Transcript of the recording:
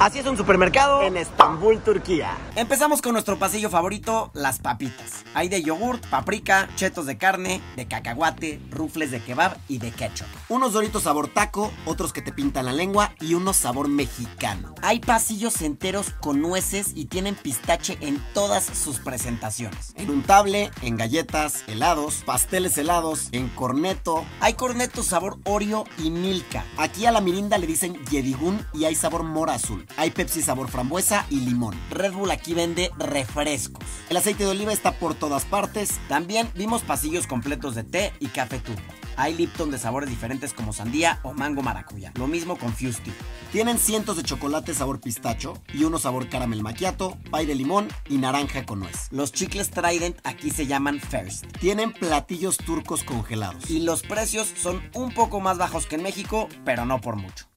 Así es un supermercado en Estambul, Turquía. Empezamos con nuestro pasillo favorito, las papitas. Hay de yogurt, paprika, chetos de carne, de cacahuate, rufles de kebab y de ketchup. Unos Doritos sabor taco, otros que te pintan la lengua y unos sabor mexicano. Hay pasillos enteros con nueces y tienen pistache en todas sus presentaciones. En untable, en galletas, helados, pasteles helados, en corneto. Hay cornetos sabor Oreo y Milka. Aquí a la mirinda le dicen Yedigun y hay sabor mora azul. Hay Pepsi sabor frambuesa y limón. Red Bull aquí vende refrescos. El aceite de oliva está por todas partes. También vimos pasillos completos de té y café turco. Hay Lipton de sabores diferentes como sandía o mango maracuyá. Lo mismo con Fuse Tea. Tienen cientos de chocolates sabor pistacho y uno sabor caramel macchiato, pay de limón y naranja con nuez. Los chicles Trident aquí se llaman First. Tienen platillos turcos congelados. Y los precios son un poco más bajos que en México, pero no por mucho.